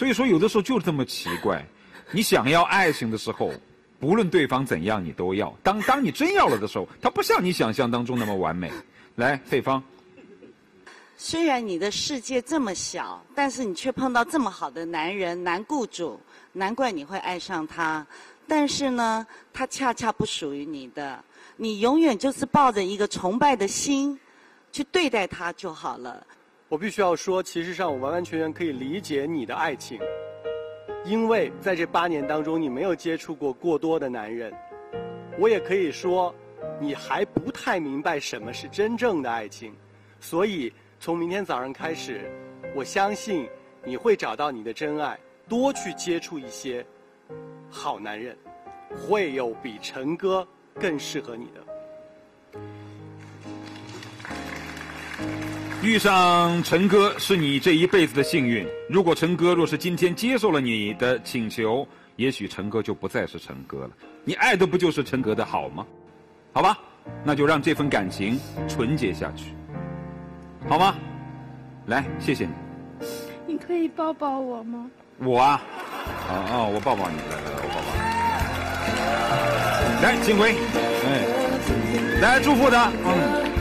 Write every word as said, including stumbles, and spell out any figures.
所以说，有的时候就这么奇怪。你想要爱情的时候，不论对方怎样，你都要。当当你真要了的时候，他不像你想象当中那么完美。来，费芳。 虽然你的世界这么小，但是你却碰到这么好的男人、男雇主，难怪你会爱上他。但是呢，他恰恰不属于你的，你永远就是抱着一个崇拜的心去对待他就好了。 我必须要说，其实上我完完全全可以理解你的爱情。因为在这八年当中，你没有接触过过多的男人，我也可以说，你还不太明白什么是真正的爱情，所以从明天早上开始，我相信你会找到你的真爱，多去接触一些好男人，会有比陈哥更适合你的。 遇上陈哥是你这一辈子的幸运。如果陈哥若是今天接受了你的请求，也许陈哥就不再是陈哥了。你爱的不就是陈哥的好吗？好吧，那就让这份感情纯洁下去，好吗？来，谢谢你。 你可以抱抱我吗？ 我啊，啊啊，我抱抱你，来来来，我抱抱你。来，金辉，哎，来祝福他，嗯。